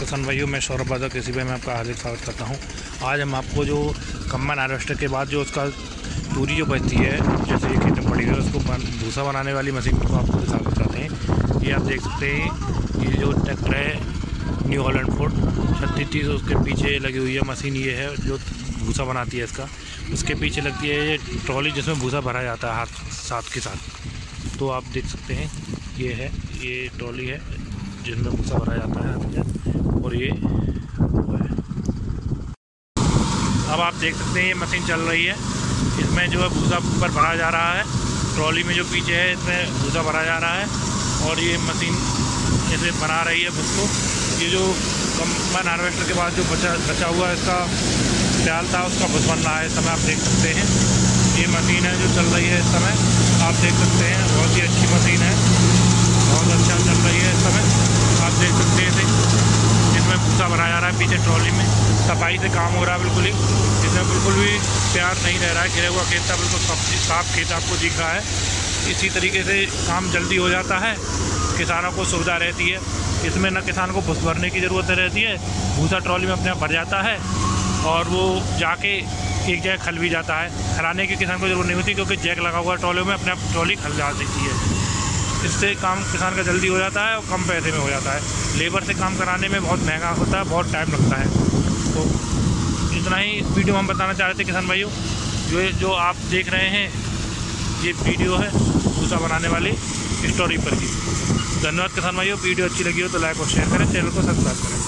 किसान भाइयों, मैं सौरभ बादल कृषि में आपका हार्दिक स्वागत करता हूं। आज हम आपको जो कम्बाइन हार्वेस्टर के बाद जो उसका दूरी जो बचती है, जैसे ये खेत में पड़ी है, उसको भूसा बनाने वाली मशीन को आपको दिखाते हैं। ये आप देख सकते हैं, ये जो ट्रैक्टर है न्यू हॉलैंड फोर्ड 3630, उसके पीछे लगी हुई है मशीन। ये है जो भूसा बनाती है इसका। उसके पीछे लगती है ये ट्रॉली जिसमें भूसा भरा जाता है हाथ साथ के साथ। तो आप देख सकते हैं, ये ट्रॉली है जिसमें भूसा भरा जाता है हाथ के, और ये है। अब आप देख सकते हैं ये मशीन चल रही है, इसमें जो है भूसा ऊपर भरा जा रहा है। ट्रॉली में जो पीछे है इसमें भूसा भरा जा रहा है, और ये मशीन इसे बना रही है भूस को। ये जो कम्बाइन हार्वेस्टर के बाद जो बचा हुआ इसका प्याल था, उसका भूस बन रहा है इस समय। आप देख सकते हैं ये मशीन है जो चल रही है इस समय। आप देख सकते हैं बहुत ही अच्छी मशीन है, बहुत अच्छा चल रही है इस समय। आप देख सकते हैं इसमें भूसा भरा जा रहा है पीछे ट्रॉली में। सफाई से काम हो रहा है बिल्कुल ही, इसमें बिल्कुल भी प्यार नहीं रह रहा है। घिरा हुआ खेत था, बिल्कुल साफ खेत आपको दिख रहा है। इसी तरीके से काम जल्दी हो जाता है, किसानों को सुविधा रहती है। इसमें न किसान को भूस भरने की ज़रूरत रहती है, भूसा ट्रॉली में अपने आप भर जाता है और वो जाके एक जगह खल भी जाता है। खलाने की किसान को ज़रूरत नहीं होती, क्योंकि जैक लगा हुआ ट्रॉली में अपने आप ट्रॉली खल जा देती है। इससे काम किसान का जल्दी हो जाता है और कम पैसे में हो जाता है। लेबर से काम कराने में बहुत महंगा होता है, बहुत टाइम लगता है। तो इतना ही इस वीडियो में हम बताना चाह रहे थे किसान भाइयों। जो आप देख रहे हैं ये वीडियो है भूसा बनाने वाली स्टोरी पर की। धन्यवाद किसान भाइयों। वीडियो अच्छी लगी हो तो लाइक और शेयर करें, चैनल को सब्सक्राइब करें।